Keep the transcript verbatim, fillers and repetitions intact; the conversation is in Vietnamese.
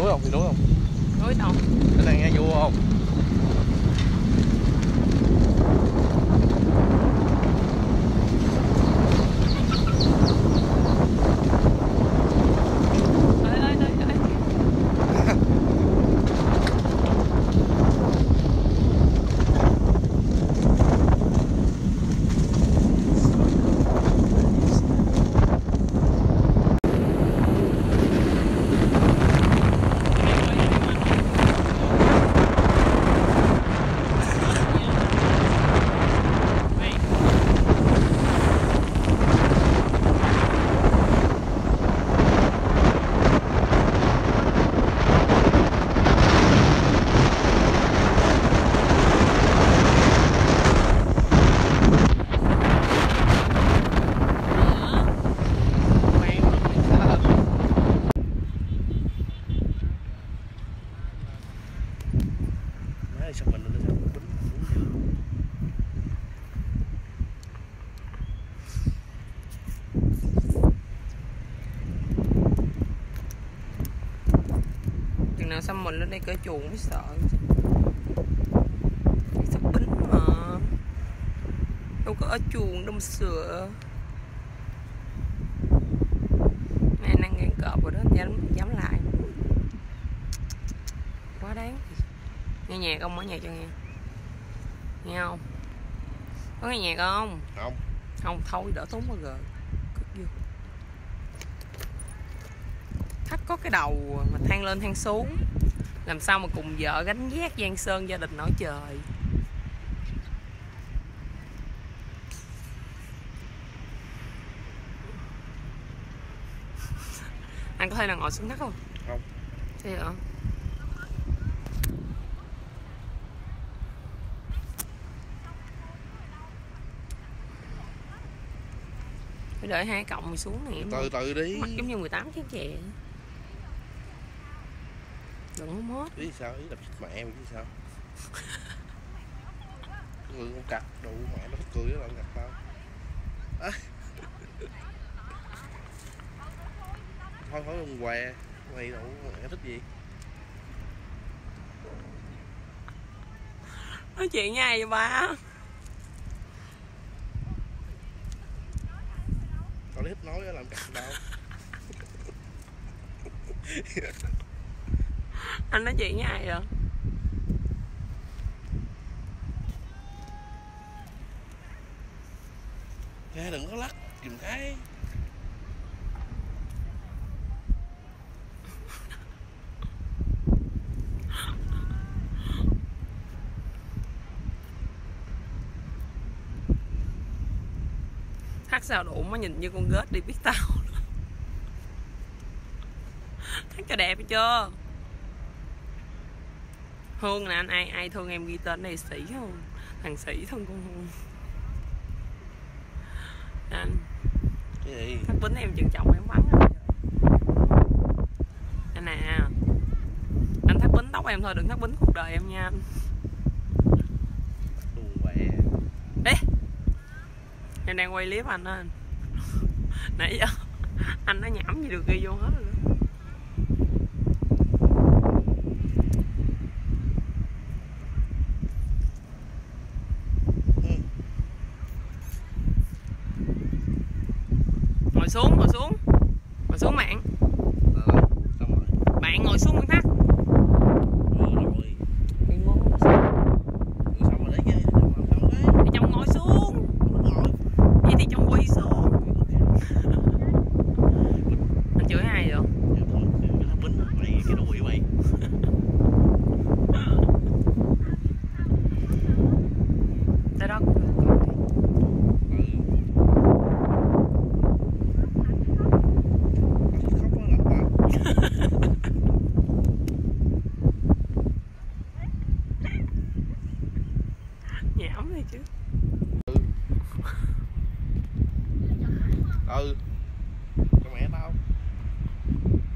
núi không? Đi núi không? Núi đâu? Cái này nghe vui không? Chừng nào xong mình lên đây cởi chuồng mới sợ. Sắp bính mà đâu có ở chuồng đâu mà sợ. Này đang ngang cọp rồi đó, dám, dám lại. Quá đáng. Nghe nhạc không? Mở nhạc cho nghe. Nghe không? Có nghe nhạc không? Không. Không, thôi đỡ tốn bao giờ. Cất vô. Thắt có cái đầu mà than lên than xuống. Làm sao mà cùng vợ gánh vác giang sơn gia đình nổi trời. Anh có thể nào ngồi xuống đất không? Không. Thế hả? Phải đợi hai cộng mình xuống này. Từ từ đi. Mặt giống như mười tám chén chè. Đừng có mốt. Ý sao? Ý là mẹ em chứ sao? Người con cặc đủ mẹ nó thích cười đó, bạn cặc tao. À. Thôi thôi ông què, mày đủ mẹ thích gì? Nói chuyện với ai vậy ba? Tao thích nói làm cặc đâu. Anh nói chuyện với ai vậy? Nghe đừng có lắc giùm cái. Thắt sao đủ mà nhìn như con gết đi biết tao. Thắt cho đẹp chưa? Hương nè anh, ai ai thương em ghi tên này Sĩ không? Thằng Sĩ thương con Hương. Anh Cái gì? thắt bính em chừng chồng em bắn anh. Anh nè, anh thắt bính tóc em thôi, đừng thắt bính cuộc đời em nha anh. Đùa quẹ. Đi. Em đang quay clip anh đó anh. Nãy giờ anh nó nhảm gì được ghi vô hết rồi đó. Ngồi xuống, ngồi xuống. Ngồi xuống bạn. Ờ, xong rồi. Bạn ngồi xuống con thắt. Ừ rồi. Thì ngon nó Ừ, xong rồi đấy chứ. Xong rồi đấy. thì chồng ngồi xuống. Ngồi. Vậy thì chồng quỳ xuống. Anh chửi ai vậy? Cái bính mày cái đồ quỷ mày. Tới đó cũng được. Ừ. Khóc nó làm tao. Nhảm thôi chứ. Ừ. Ừ. Cho mẹ tao.